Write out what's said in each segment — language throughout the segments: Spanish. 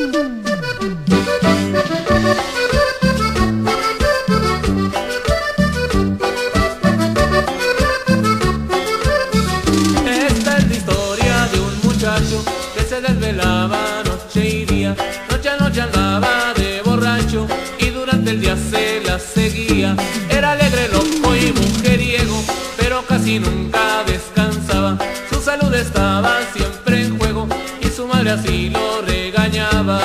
Esta es la historia de un muchacho que se desvelaba noche y día. Noche a noche andaba de borracho y durante el día se la seguía. Era alegre, loco y mujeriego, pero casi nunca descansaba. Su salud estaba siempre en juego y su madre así lo regañaba.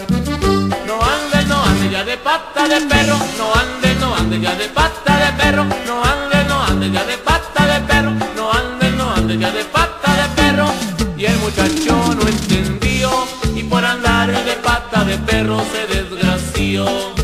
No ande ya de pata de perro. No ande ya de pata de perro. No ande ya de pata de perro. No ande ya de pata de perro. Y el muchacho no entendió y por andar de pata de perro se desgració.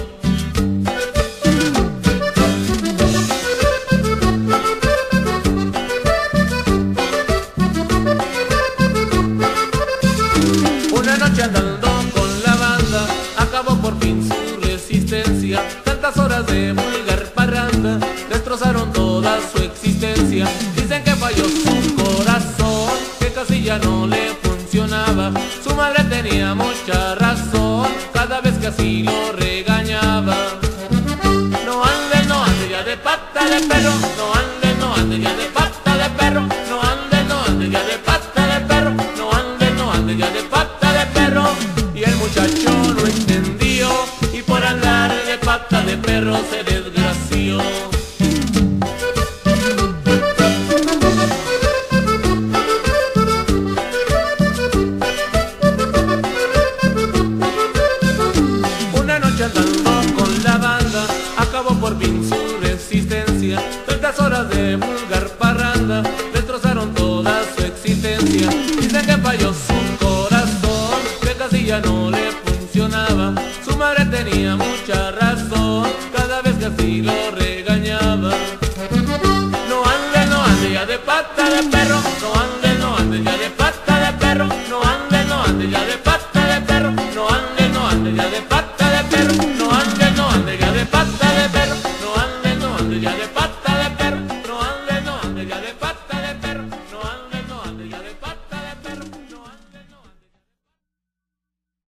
Una noche andando con la banda acabó por fin su resistencia. Tantas horas de vulgar parranda destrozaron toda su existencia. Dicen que falló su corazón, que casi ya no le funcionaba. Su madre tenía mucha razón, cada vez que así lo regañaba. No ande ya de pata de perro. No ande ya de pata de perro. No ande ya de pata de perro. No ande ya de pata de perro. Y el muchacho no entendió y por andar de pata de perro se desgració. Una noche andando con la banda acabó por fin su resistencia. Tantas horas de vulgar parranda destrozaron toda su existencia. Dicen que falló su corazón, que casi ya no le funcionaba. Su madre tenía